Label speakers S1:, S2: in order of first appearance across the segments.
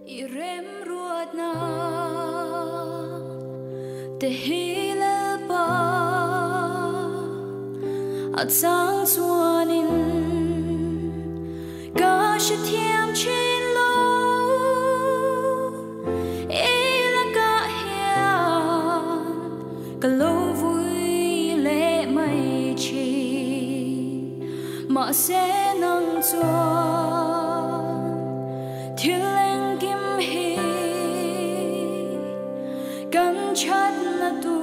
S1: Irem ruột na te hi Lalpa at sang suanin ka shi thiam chin lo ila ka hian ka lo vui le mai chi ma se nang chuan thil chát na tu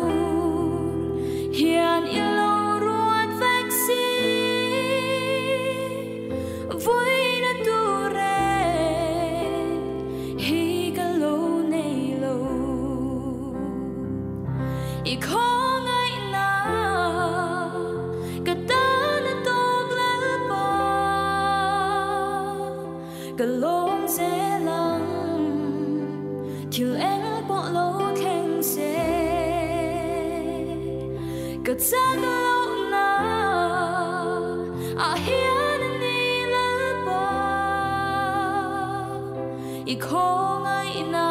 S1: hiền yêu ruột vách xí vui na tu re hi ka lâu nay lâu i khawngaihna ka ta na tawk Lalpa ka lom se lang thil em bỏ lâu cất giấc lâu na hiền ni Lalpa i khawngaihna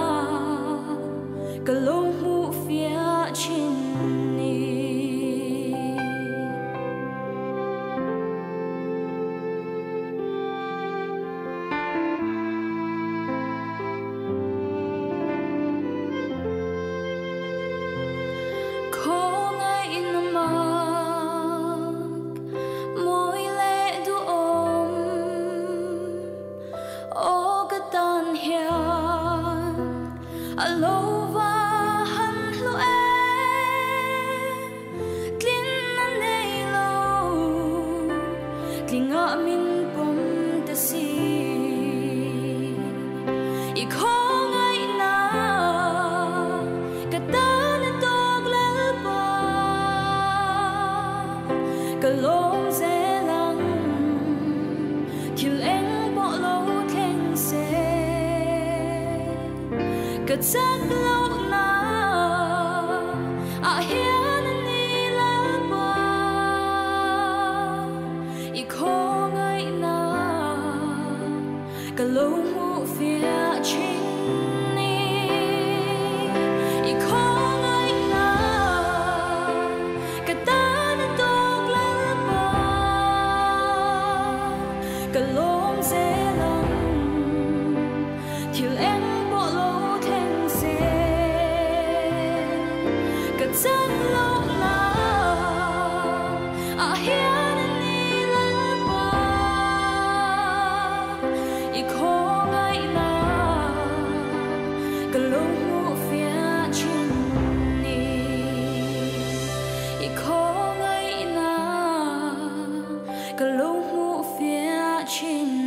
S1: ka lom mu phía trên ni alo va han lo tlin na nei lo tlinga min pom ta si i khawngaihna ka ta na tawk Lalpa ka lom se lang thil eng bỏ lo thleng se cất giấc lâu na hiền ni Lalpa i khawngaihna ka lo mu phía trên ni i khawngaihna ka ta na tawk Lalpa ka lom se lang thil em bỏ lo giấc lâu na hiền ni Lalpa i khawngaihna ka lo mu phía trên ni i khawngaihna ka lo mu phía trên